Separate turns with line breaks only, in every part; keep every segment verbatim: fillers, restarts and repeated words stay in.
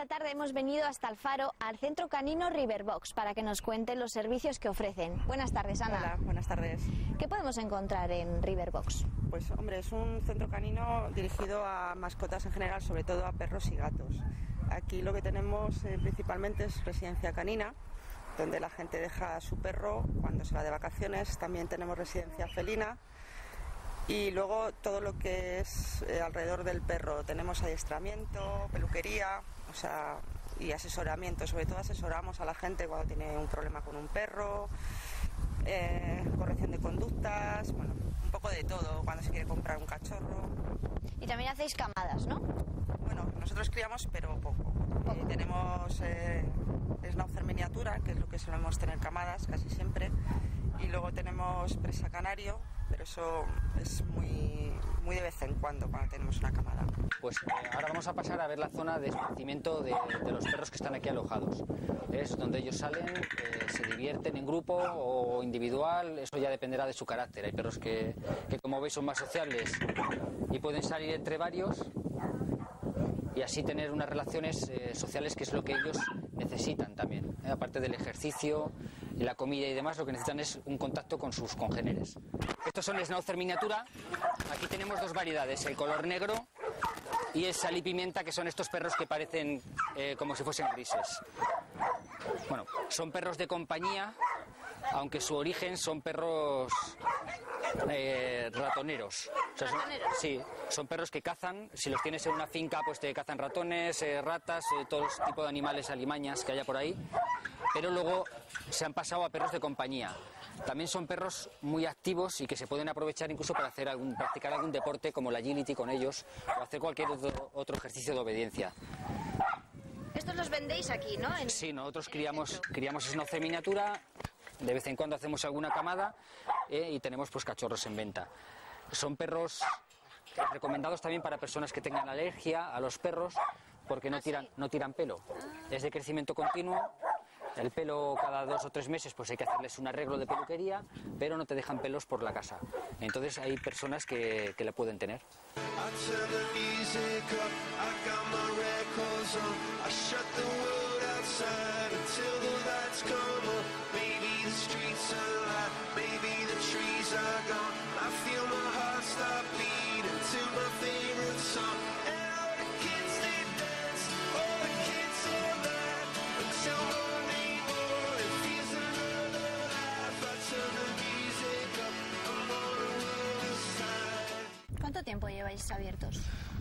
esta tarde hemos venido hasta el Faro, al centro canino Riverbox, para que nos cuenten los servicios que ofrecen. Buenas tardes, Ana.
Hola, buenas tardes.
¿Qué podemos encontrar en Riverbox?
Pues hombre, es un centro canino dirigido a mascotas en general, sobre todo a perros y gatos. Aquí lo que tenemos eh, principalmente es residencia canina, donde la gente deja a su perro cuando se va de vacaciones. También tenemos residencia felina. Y luego todo lo que es eh, alrededor del perro. Tenemos adiestramiento, peluquería, o sea, y asesoramiento. Sobre todo asesoramos a la gente cuando tiene un problema con un perro, eh, corrección de conductas, bueno, un poco de todo, cuando se quiere comprar un cachorro.
Y también hacéis camadas, ¿no?
Bueno, nosotros criamos, pero poco. poco. Eh, tenemos eh, schnauzer miniatura, que es lo que solemos tener camadas casi siempre. Y luego tenemos presa canario, pero eso es muy, muy de vez en cuando, cuando tenemos una camada.
Pues eh, ahora vamos a pasar a ver la zona de esparcimiento de, de los perros que están aquí alojados. Es donde ellos salen, eh, se divierten en grupo o individual, eso ya dependerá de su carácter. Hay perros que, que como veis son más sociables y pueden salir entre varios y así tener unas relaciones eh, sociales, que es lo que ellos necesitan también. ¿eh? Aparte del ejercicio, la comida y demás, lo que necesitan es un contacto con sus congéneres. Estos son schnauzer miniatura. Aquí tenemos dos variedades, el color negro y el sal y pimienta, que son estos perros que parecen eh, como si fuesen grises. Bueno, son perros de compañía, aunque su origen son perros eh, ratoneros. O sea, son, sí, son perros que cazan. Si los tienes en una finca, pues te cazan ratones, eh, ratas, eh, todo tipo de animales, alimañas que haya por ahí. Pero luego se han pasado a perros de compañía. También son perros muy activos y que se pueden aprovechar incluso para hacer algún, practicar algún deporte como la agility con ellos o hacer cualquier otro, otro ejercicio de obediencia.
Estos los vendéis aquí, ¿no? En,
sí, nosotros criamos, criamos schnauzer miniatura, de vez en cuando hacemos alguna camada eh, y tenemos pues cachorros en venta. Son perros recomendados también para personas que tengan alergia a los perros, porque no tiran, no tiran pelo. Es de crecimiento continuo. El pelo cada dos o tres meses pues hay que hacerles un arreglo de peluquería, pero no te dejan pelos por la casa. Entonces hay personas que, que la pueden tener.
¿Cuánto tiempo lleváis abiertos?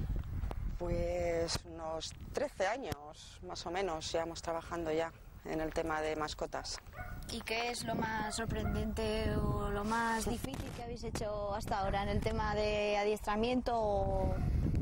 Pues unos trece años, más o menos, llevamos trabajando ya en el tema de mascotas.
¿Y qué es lo más sorprendente o lo más difícil que habéis hecho hasta ahora en el tema de adiestramiento? O...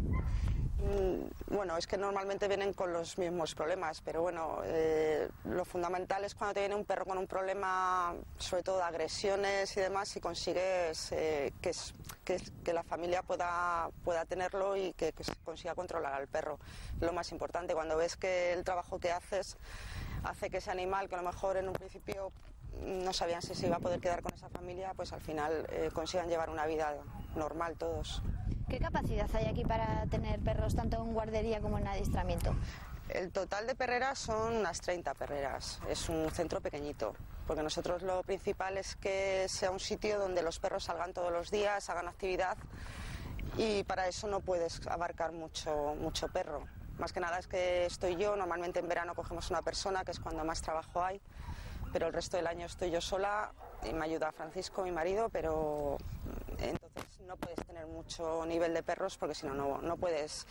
Bueno, es que normalmente vienen con los mismos problemas, pero bueno, eh, lo fundamental es cuando te viene un perro con un problema, sobre todo de agresiones y demás, si consigues eh, que, es, que, que la familia pueda, pueda tenerlo y que, que consiga controlar al perro. Es lo más importante, cuando ves que el trabajo que haces hace que ese animal, que a lo mejor en un principio no sabían si se iba a poder quedar con esa familia, pues al final eh, consigan llevar una vida normal todos.
¿Qué capacidad hay aquí para tener perros tanto en guardería como en adiestramiento?
El total de perreras son unas treinta perreras. Es un centro pequeñito, porque nosotros lo principal es que sea un sitio donde los perros salgan todos los días, hagan actividad, y para eso no puedes abarcar mucho, mucho perro. Más que nada es que estoy yo, normalmente en verano cogemos una persona, que es cuando más trabajo hay, pero el resto del año estoy yo sola y me ayuda Francisco, mi marido, pero entonces no puedes tener mucho nivel de perros porque si no, no, no puedes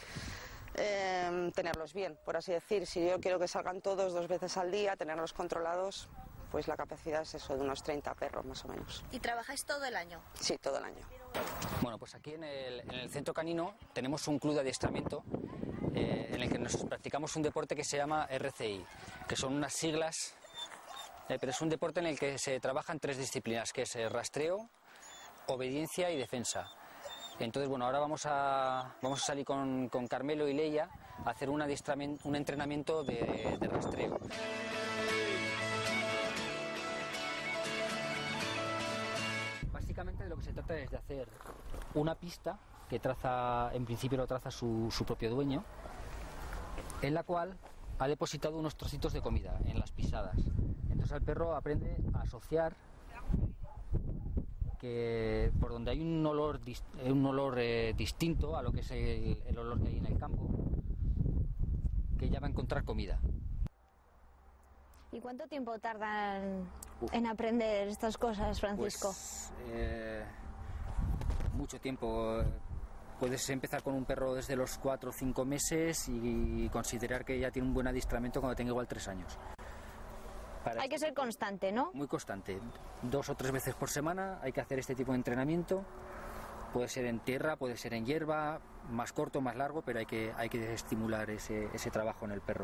eh, tenerlos bien, por así decir. Si yo quiero que salgan todos dos veces al día, tenerlos controlados, pues la capacidad es eso, de unos treinta perros más o menos.
¿Y trabajáis todo el año?
Sí, todo el año.
Bueno, pues aquí en el, en el centro canino tenemos un club de adiestramiento eh, en el que nos practicamos un deporte que se llama R C I, que son unas siglas, eh, pero es un deporte en el que se trabajan tres disciplinas, que es el rastreo, obediencia y defensa. Entonces, bueno, ahora vamos a, vamos a salir con, con Carmelo y Leia a hacer un, adiestramiento, un entrenamiento de, de rastreo. Básicamente de lo que se trata es de hacer una pista que traza, en principio lo traza su, su propio dueño, en la cual ha depositado unos trocitos de comida en las pisadas. Entonces el perro aprende a asociar que por donde hay un olor, un olor eh, distinto a lo que es el, el olor que hay en el campo, que ella va a encontrar comida.
¿Y cuánto tiempo tardan Uf. en aprender estas cosas, Francisco?
Pues, eh, mucho tiempo. Puedes empezar con un perro desde los cuatro o cinco meses y considerar que ya tiene un buen adiestramiento cuando tenga igual tres años. Para
hay que ser constante, ¿no?
Muy constante. Dos o tres veces por semana hay que hacer este tipo de entrenamiento. Puede ser en tierra, puede ser en hierba, más corto, más largo, pero hay que, hay que estimular ese, ese trabajo en el perro.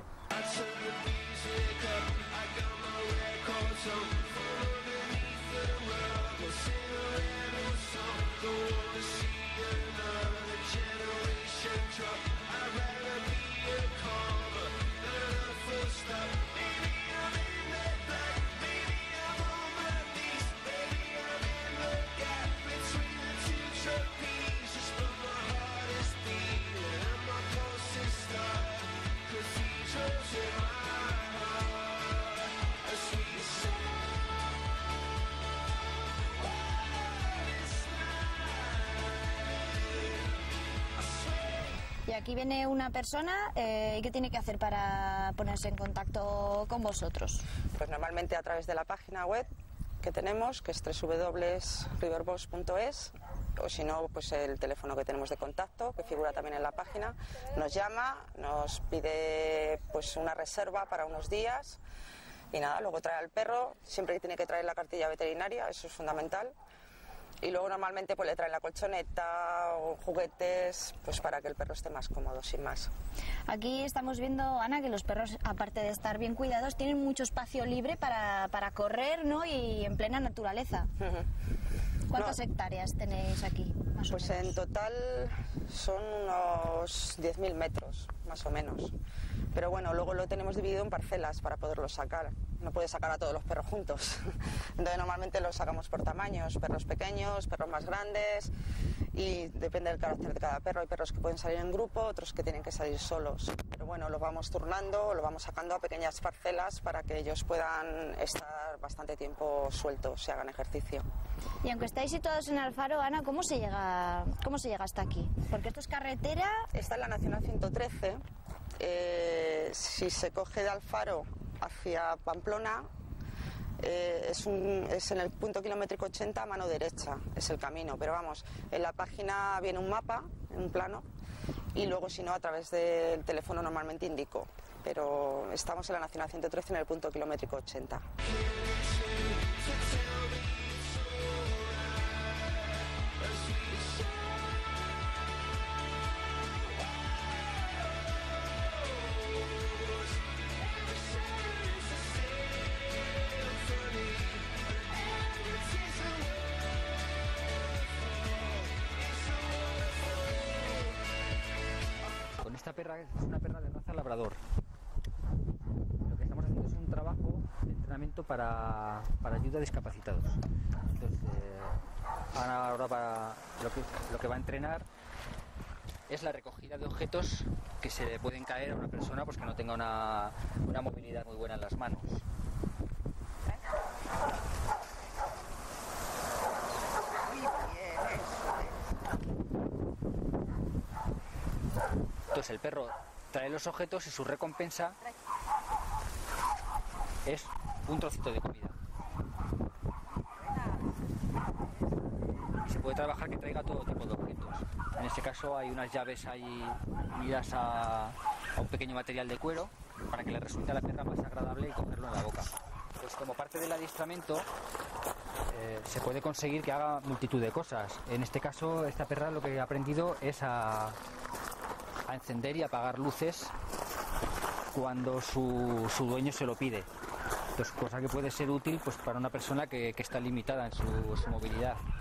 Y aquí viene una persona, eh, ¿qué tiene que hacer para ponerse en contacto con vosotros?
Pues normalmente a través de la página web que tenemos, que es doble u doble u doble u punto riverbox punto es, o si no, pues el teléfono que tenemos de contacto, que figura también en la página, nos llama, nos pide pues una reserva para unos días y nada, luego trae al perro, siempre tiene que traer la cartilla veterinaria, eso es fundamental. Y luego normalmente pues le traen la colchoneta o juguetes pues para que el perro esté más cómodo, sin más.
Aquí estamos viendo, Ana, que los perros, aparte de estar bien cuidados, tienen mucho espacio libre para, para correr, ¿no? Y en plena naturaleza. Uh-huh. ¿Cuántas no. hectáreas tenéis aquí, más
pues
o menos?
En total son unos diez mil metros, más o menos. Pero bueno, luego lo tenemos dividido en parcelas para poderlo sacar. No puedes sacar a todos los perros juntos. Entonces normalmente los sacamos por tamaños, perros pequeños, perros más grandes, y depende del carácter de cada perro. Hay perros que pueden salir en grupo, otros que tienen que salir solos. Pero bueno, los vamos turnando, lo vamos sacando a pequeñas parcelas para que ellos puedan estar bastante tiempo sueltos y hagan ejercicio.
Y aunque estáis situados en Alfaro, Ana, ¿cómo se llega, cómo se llega hasta aquí? Porque esto es carretera.
Está en la Nacional ciento trece. Eh, si se coge de Alfaro hacia Pamplona, eh, es, un, es en el punto kilométrico ochenta a mano derecha, es el camino, pero vamos, en la página viene un mapa, un plano, y luego si no a través del teléfono normalmente indico, pero estamos en la Nacional ciento trece en el punto kilométrico ochenta.
Esta perra es una perra de raza labrador. Lo que estamos haciendo es un trabajo de entrenamiento para, para ayuda a discapacitados. Entonces, eh, ahora para lo, que, lo que va a entrenar es la recogida de objetos que se le pueden caer a una persona pues, que no tenga una, una movilidad muy buena en las manos. Entonces el perro trae los objetos y su recompensa es un trocito de comida. Y se puede trabajar que traiga todo tipo de objetos. En este caso hay unas llaves ahí unidas a, a un pequeño material de cuero para que le resulte a la perra más agradable y cogerlo en la boca. Pues como parte del adiestramiento eh, se puede conseguir que haga multitud de cosas. En este caso esta perra lo que ha aprendido es a a encender y apagar luces cuando su, su dueño se lo pide. Entonces, cosa que puede ser útil pues, para una persona que, que está limitada en su, su movilidad.